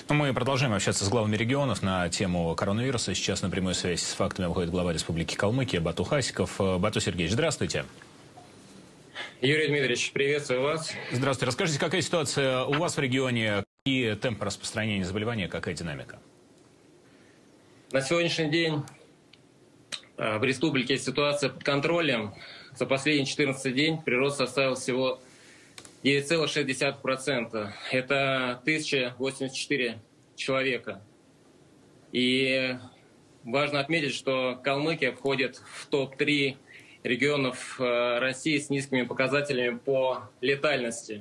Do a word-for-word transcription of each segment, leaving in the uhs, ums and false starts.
Мы продолжаем общаться с главами регионов на тему коронавируса. Сейчас на прямую связь с фактами выходит глава Республики Калмыкия Бату Хасиков. Бату Сергеевич, здравствуйте. Юрий Дмитриевич, приветствую вас. Здравствуйте. Расскажите, какая ситуация у вас в регионе, какие темпы распространения заболевания, какая динамика? На сегодняшний день в республике ситуация под контролем. За последний четырнадцатый день прирост составил всего девять целых шесть десятых процента. Это тысяча восемьдесят четыре человека. И важно отметить, что Калмыкия входит в топ три регионов России с низкими показателями по летальности.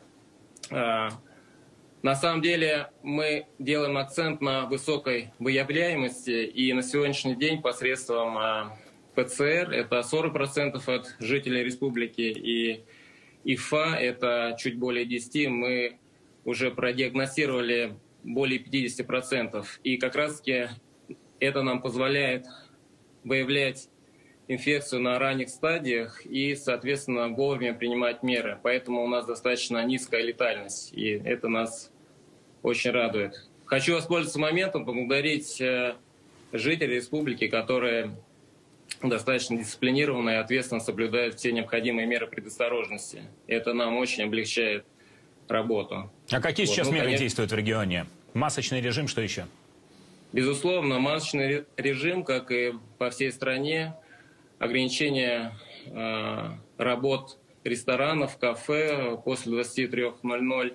На самом деле мы делаем акцент на высокой выявляемости, и на сегодняшний день посредством ПЦР это сорок процентов от жителей республики, и ИФА это чуть более десяти процентов, мы уже продиагностировали более пятидесяти процентов. И как раз-таки это нам позволяет выявлять инфекцию на ранних стадиях и, соответственно, вовремя принимать меры. Поэтому у нас достаточно низкая летальность, и это нас очень радует. Хочу воспользоваться моментом, поблагодарить жителей республики, которые достаточно дисциплинированно и ответственно соблюдают все необходимые меры предосторожности. Это нам очень облегчает работу. А какие вот. сейчас ну, меры конечно, действуют в регионе? Масочный режим, что еще? Безусловно, масочный режим, как и по всей стране, ограничение э, работ ресторанов, кафе после двадцати трёх ноль-ноль.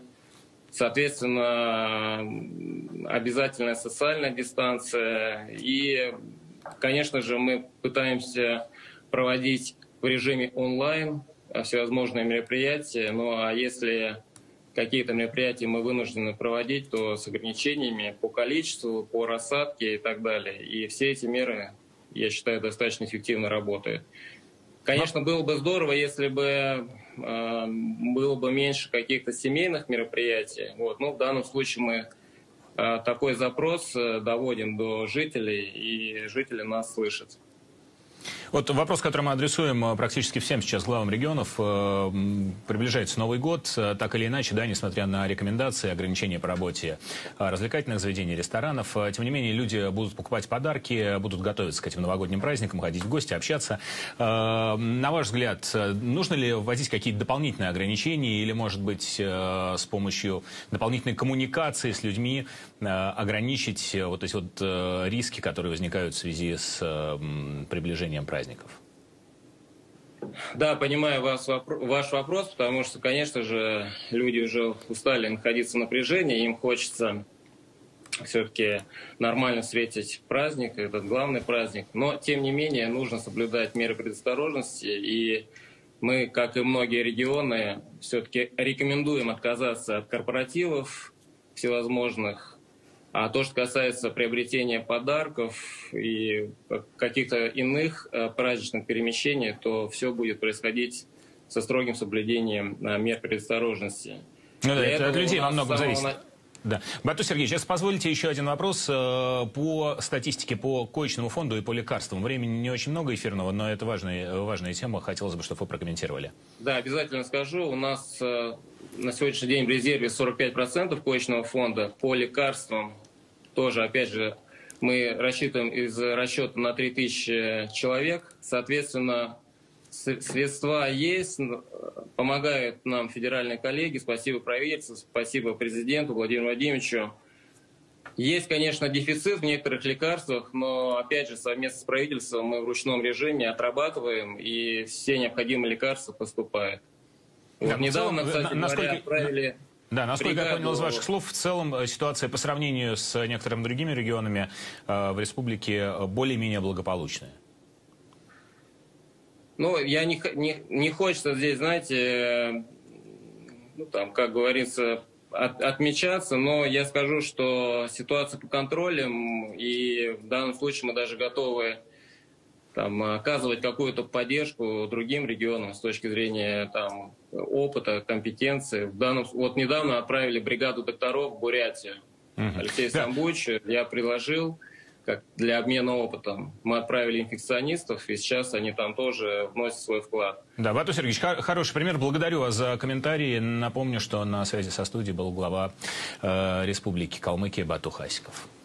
Соответственно, обязательная социальная дистанция. И, конечно же, мы пытаемся проводить в режиме онлайн всевозможные мероприятия. Ну а если какие-то мероприятия мы вынуждены проводить, то с ограничениями по количеству, по рассадке и так далее. И все эти меры, я считаю, достаточно эффективно работают. Конечно, было бы здорово, если бы э, было бы меньше каких-то семейных мероприятий. Вот. Но в данном случае мы э, такой запрос э, доводим до жителей, и жители нас слышат. Вот вопрос, который мы адресуем практически всем сейчас главам регионов. Приближается Новый год, так или иначе, да, несмотря на рекомендации, ограничения по работе развлекательных заведений, ресторанов, тем не менее, люди будут покупать подарки, будут готовиться к этим новогодним праздникам, ходить в гости, общаться. На ваш взгляд, нужно ли вводить какие-то дополнительные ограничения или, может быть, с помощью дополнительной коммуникации с людьми ограничить вот эти вот риски, которые возникают в связи с приближением праздников? Да, понимаю вас, ваш вопрос, потому что, конечно же, люди уже устали находиться в напряжении, им хочется все-таки нормально встретить праздник, этот главный праздник. Но, тем не менее, нужно соблюдать меры предосторожности, и мы, как и многие регионы, все-таки рекомендуем отказаться от корпоративов всевозможных. А то, что касается приобретения подарков и каких-то иных праздничных перемещений, то все будет происходить со строгим соблюдением мер предосторожности. Ну да, это от людей во многом зависит. На... Да. Бату Сергеевич, если позволите еще один вопрос по статистике, по коечному фонду и по лекарствам. Времени не очень много эфирного, но это важная, важная тема. Хотелось бы, чтобы вы прокомментировали. Да, обязательно скажу. У нас на сегодняшний день в резерве сорок пять процентов коечного фонда. По лекарствам тоже, опять же, мы рассчитываем из расчета на три тысячи человек. Соответственно, средства есть, помогают нам федеральные коллеги. Спасибо правительству, спасибо президенту Владимиру Владимировичу. Есть, конечно, дефицит в некоторых лекарствах, но, опять же, совместно с правительством мы в ручном режиме отрабатываем, и все необходимые лекарства поступают. Вот, да, недавно, кстати насколько... говоря, отправили... Да, насколько бригаду... я понял из ваших слов, в целом ситуация по сравнению с некоторыми другими регионами э, в республике более-менее благополучная. Ну, я не, не, не хочется здесь, знаете, ну, там, как говорится, от, отмечаться, но я скажу, что ситуация под контролем, и в данном случае мы даже готовы там, оказывать какую-то поддержку другим регионам с точки зрения там, опыта, компетенции. В данном, вот недавно отправили бригаду докторов в Бурятию. Uh-huh. Алексей Самбуч, я предложил как для обмена опытом. Мы отправили инфекционистов, и сейчас они там тоже вносят свой вклад. Да, Бату Сергеевич, хороший пример. Благодарю вас за комментарии. Напомню, что на связи со студией был глава э, Республики Калмыкия Бату Хасиков.